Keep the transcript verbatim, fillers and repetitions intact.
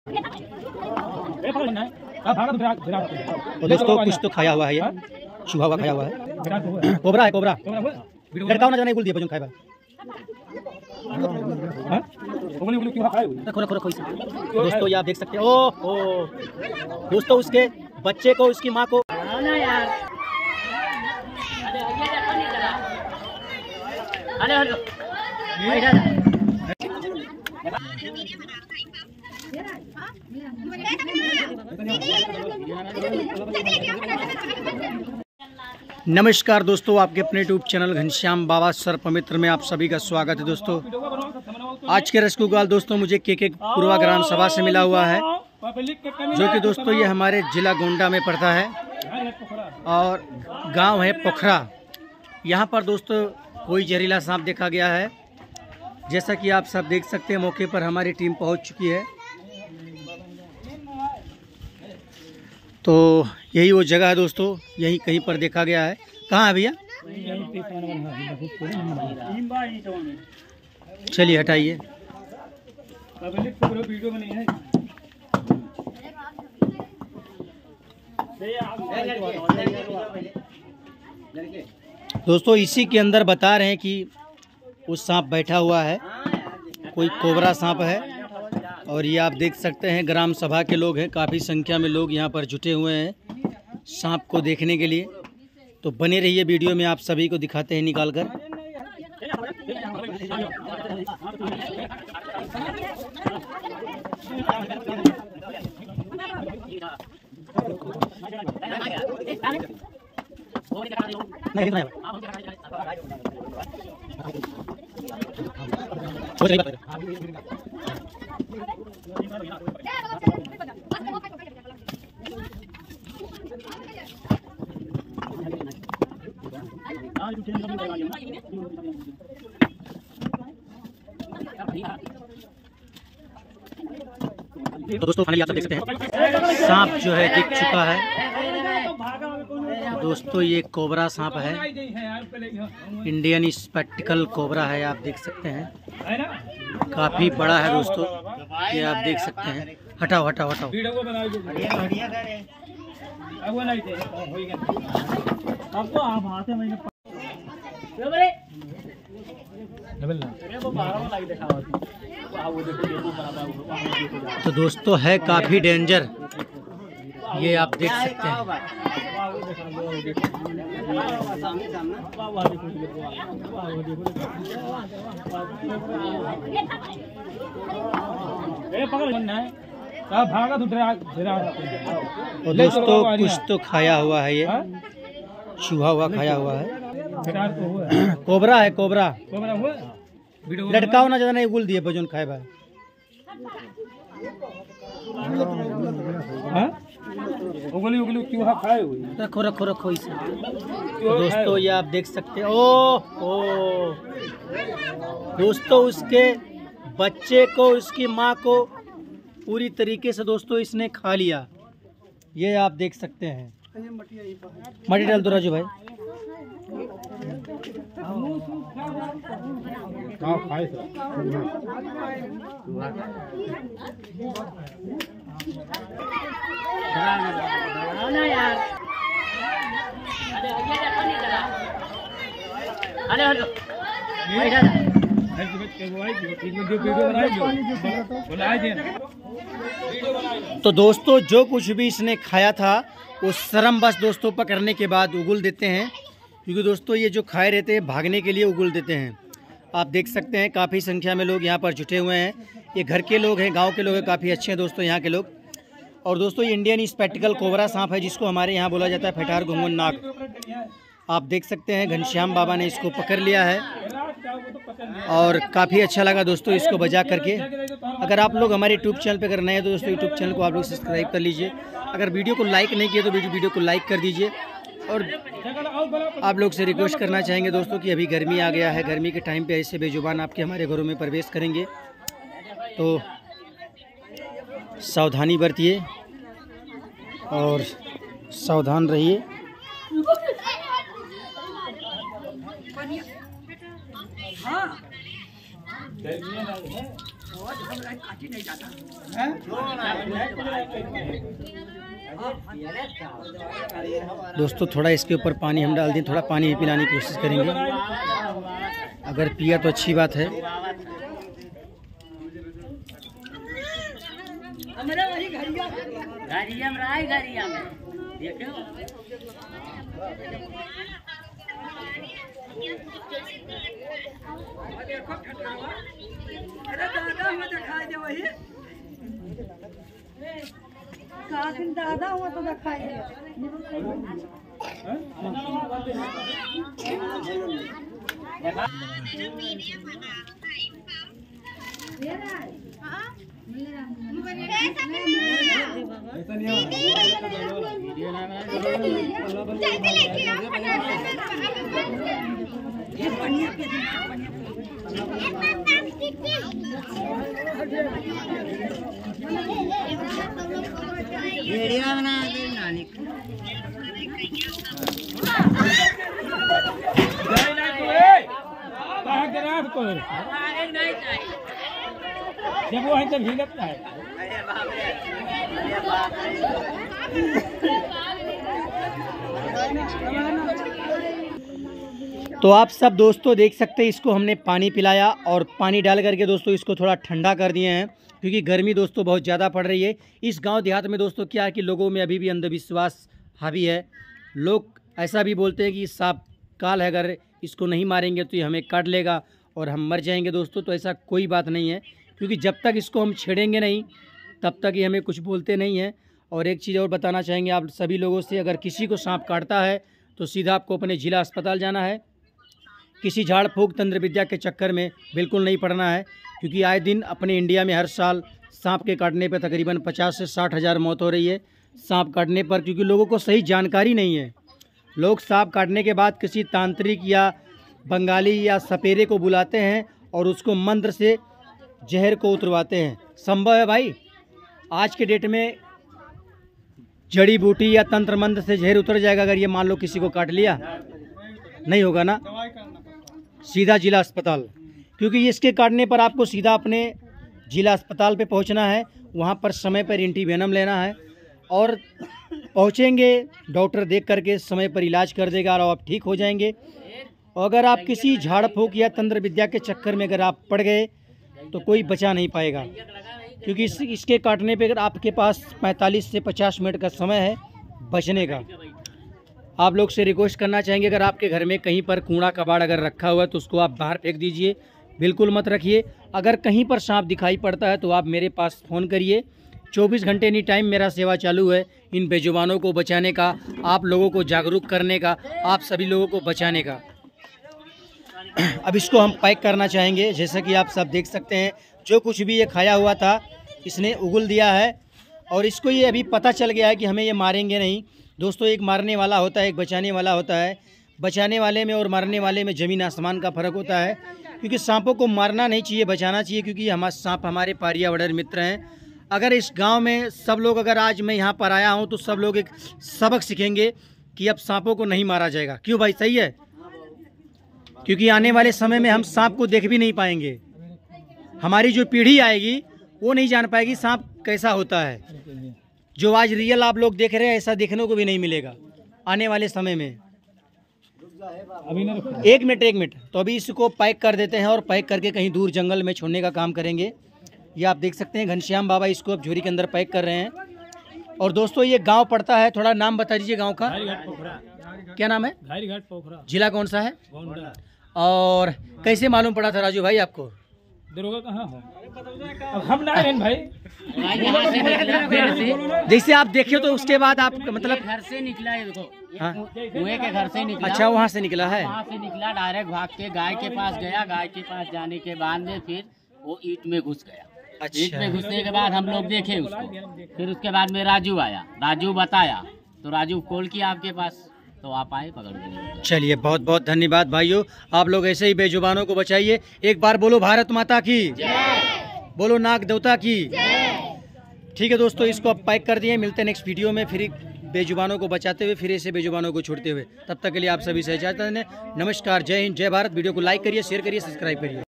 तो दोस्तों कुछ तो खाया हुआ है, ये चूहा हुआ खाया हुआ है, कोबरा है, कोबरा लड़का होना जाना बोल दिया बजन खाए रखो रखो रखो इसे। दोस्तों ये आप देख सकते हैं, ओ ओ दोस्तों उसके बच्चे को उसकी माँ को नमस्कार दोस्तों, आपके अपने YouTube channel Ghanshyam Baba sir पवित्र में आप सभी का स्वागत है। दोस्तों आज के रसगुल्ला दोस्तों मुझे के के पूर्वा ग्राम सभा से मिला हुआ है, जो कि दोस्तों ये हमारे जिला गोंडा में पड़ता है और गांव है पोखरा। यहाँ पर दोस्तों कोई जहरीला सांप देखा गया है। जैसा कि आप सब देख सकते हैं, मौके पर हमारी टीम पहुंच चुकी है। तो यही वो जगह है दोस्तों, यही कहीं पर देखा गया है। कहाँ है भैया? चलिए हटाइए। दोस्तों इसी के अंदर बता रहे हैं कि उस सांप बैठा हुआ है, कोई कोबरा सांप है। और ये आप देख सकते हैं ग्राम सभा के लोग हैं, काफ़ी संख्या में लोग यहाँ पर जुटे हुए हैं सांप को देखने के लिए। तो बने रहिए, वीडियो में आप सभी को दिखाते हैं निकाल कर। तो दोस्तों फाइनली आप सब देख सकते हैं सांप जो है दिख चुका है। दोस्तों ये कोबरा सांप है, इंडियन स्पेक्टिकल कोबरा है, आप देख सकते हैं काफी बड़ा है दोस्तों, ये आप देख सकते हैं। हटाओ हटाओ हटाओ। तो दोस्तों है काफी डेंजर, ये आप देख सकते हैं। तो दोस्तों कुछ तो खाया हुआ है, ये चूहा हुआ खाया हुआ है, कोबरा है, कोबरा लड़का होना ज्यादा नहीं बोल दिए बजन खाए भाई। रखो रखो रखो इसे। तो दोस्तों ये आप देख सकते हैं, ओ ओ दोस्तों उसके बच्चे को उसकी माँ को पूरी तरीके से दोस्तों इसने खा लिया, ये आप देख सकते हैं। मटी डाल दो राजू भाई। तो दोस्तों जो कुछ भी इसने खाया था वो शर्म बस दोस्तों पकड़ने के बाद उगल देते हैं, क्योंकि दोस्तों ये जो खाए रहते हैं भागने के लिए उगल देते हैं। आप देख सकते हैं काफ़ी संख्या में लोग यहाँ पर जुटे हुए हैं। ये घर के लोग हैं, गांव के लोग हैं, काफ़ी अच्छे हैं दोस्तों यहाँ के लोग। और दोस्तों ये इंडियन स्पेक्टिकल कोबरा सांप है, जिसको हमारे यहाँ बोला जाता है फटार घुंघन नाग। आप देख सकते हैं घनश्याम बाबा ने इसको पकड़ लिया है और काफ़ी अच्छा लगा दोस्तों इसको बजा करके। अगर आप लोग हमारे यूट्यूब चैनल पर अगर नए हैं तो दोस्तों यूट्यूब चैनल को आप लोग सब्सक्राइब कर लीजिए। अगर वीडियो को लाइक नहीं किया तो वीडियो को लाइक कर दीजिए। और आप लोग से रिक्वेस्ट करना चाहेंगे दोस्तों कि अभी गर्मी आ गया है, गर्मी के टाइम पे ऐसे बेजुबान आपके हमारे घरों में प्रवेश करेंगे तो सावधानी बरतिए और सावधान रहिए। दोस्तों थोड़ा इसके ऊपर पानी हम डाल दें, थोड़ा पानी भी पिलाने की कोशिश करेंगे। अगर पिया तो अच्छी बात है। दादा हुआ तो दिखाई दे। वीडियो बना दे नानी जब वो है तब हिलता है। तो आप सब दोस्तों देख सकते हैं, इसको हमने पानी पिलाया और पानी डाल करके दोस्तों इसको थोड़ा ठंडा कर दिए हैं, क्योंकि गर्मी दोस्तों बहुत ज़्यादा पड़ रही है। इस गांव देहात में दोस्तों क्या है कि लोगों में अभी भी अंधविश्वास हावी है। लोग ऐसा भी बोलते हैं कि सांप काल है, अगर इसको नहीं मारेंगे तो ये हमें काट लेगा और हम मर जाएंगे। दोस्तों तो ऐसा कोई बात नहीं है, क्योंकि जब तक इसको हम छेड़ेंगे नहीं तब तक ये हमें कुछ बोलते नहीं हैं। और एक चीज़ और बताना चाहेंगे आप सभी लोगों से, अगर किसी को सांप काटता है तो सीधा आपको अपने जिला अस्पताल जाना है। किसी झाड़ फूँक तंत्र विद्या के चक्कर में बिल्कुल नहीं पड़ना है, क्योंकि आए दिन अपने इंडिया में हर साल सांप के काटने पर तकरीबन पचास से साठ हज़ार मौत हो रही है सांप काटने पर, क्योंकि लोगों को सही जानकारी नहीं है। लोग सांप काटने के बाद किसी तांत्रिक या बंगाली या सपेरे को बुलाते हैं और उसको मंत्र से जहर को उतरवाते हैं। संभव है भाई, आज के डेट में जड़ी बूटी या तंत्र मंत्र से जहर उतर जाएगा अगर ये मान लो किसी को काट लिया? नहीं होगा ना। सीधा जिला अस्पताल, क्योंकि इसके काटने पर आपको सीधा अपने जिला अस्पताल पे पहुंचना है। वहां पर समय पर एंटीवेनम लेना है और पहुंचेंगे, डॉक्टर देख करके समय पर इलाज कर देगा और आप ठीक हो जाएंगे। और अगर आप किसी झाड़ फूँक या तंत्र विद्या के चक्कर में अगर आप पड़ गए तो कोई बचा नहीं पाएगा, क्योंकि इस, इसके काटने पे अगर आपके पास पैंतालीस से पचास मिनट का समय है बचने का। आप लोग से रिक्वेस्ट करना चाहेंगे, अगर आपके घर में कहीं पर कूड़ा कबाड़ अगर रखा हुआ है तो उसको आप बाहर फेंक दीजिए, बिल्कुल मत रखिए। अगर कहीं पर सांप दिखाई पड़ता है तो आप मेरे पास फ़ोन करिए। चौबीस घंटे एनी टाइम मेरा सेवा चालू है इन बेजुबानों को बचाने का, आप लोगों को जागरूक करने का, आप सभी लोगों को बचाने का। अब इसको हम पैक करना चाहेंगे। जैसा कि आप सब देख सकते हैं, जो कुछ भी ये खाया हुआ था इसने उगल दिया है और इसको ये अभी पता चल गया है कि हमें ये मारेंगे नहीं। दोस्तों एक मारने वाला होता है, एक बचाने वाला होता है। बचाने वाले में और मारने वाले में ज़मीन आसमान का फ़र्क होता है, क्योंकि सांपों को मारना नहीं चाहिए, बचाना चाहिए, क्योंकि हमारे सांप हमारे पर्यावरण मित्र हैं। अगर इस गांव में सब लोग, अगर आज मैं यहाँ पर आया हूँ तो सब लोग एक सबक सीखेंगे कि अब सांपों को नहीं मारा जाएगा। क्यों भाई, सही है? क्योंकि आने वाले समय में हम सांप को देख भी नहीं पाएंगे। हमारी जो पीढ़ी आएगी वो नहीं जान पाएगी सांप कैसा होता है। जो आज रियल आप लोग देख रहे हैं ऐसा देखने को भी नहीं मिलेगा आने वाले समय में। एक मिनट एक मिनट तो अभी इसको पैक कर देते हैं और पैक करके कहीं दूर जंगल में छोड़ने का काम करेंगे। ये आप देख सकते हैं घनश्याम बाबा इसको अब झोरी के अंदर पैक कर रहे हैं। और दोस्तों ये गांव पड़ता है, थोड़ा नाम बता दीजिए गांव का। क्या नाम है? घारीघाट पोखरा। जिला कौन सा है? और कैसे मालूम पड़ा था राजू भाई आपको? दरोगा कहाँ हो? अब हम ना हैं भाई। जैसे आप देखे तो उसके बाद आप मतलब घर से निकला है, देखो हाँ? कुएं के घर से निकला। अच्छा, वहाँ से निकला है। वहाँ से निकला, डायरेक्ट भाग के गाय के पास गया। गाय के पास जाने के बाद में फिर वो ईंट में घुस गया। अच्छा। ईंट में घुसने के बाद हम लोग देखे उसको। फिर उसके बाद में राजू आया, राजू बताया तो राजू कॉल किया आपके पास, तो आप आए, पकड़ गए। चलिए बहुत बहुत धन्यवाद भाइयों, आप लोग ऐसे ही बेजुबानों को बचाइए। एक बार बोलो भारत माता की जय, बोलो नाग देवता की जय। ठीक है दोस्तों, इसको अब पैक कर दिए। मिलते हैं नेक्स्ट वीडियो में फिर बेजुबानों को बचाते हुए, फिर ऐसे बेजुबानों को छोड़ते हुए। तब तक के लिए आप सभी से इजाजत दें। नमस्कार, जय हिंद, जय भारत। वीडियो को लाइक करिए, शेयर करिए, सब्सक्राइब करिए।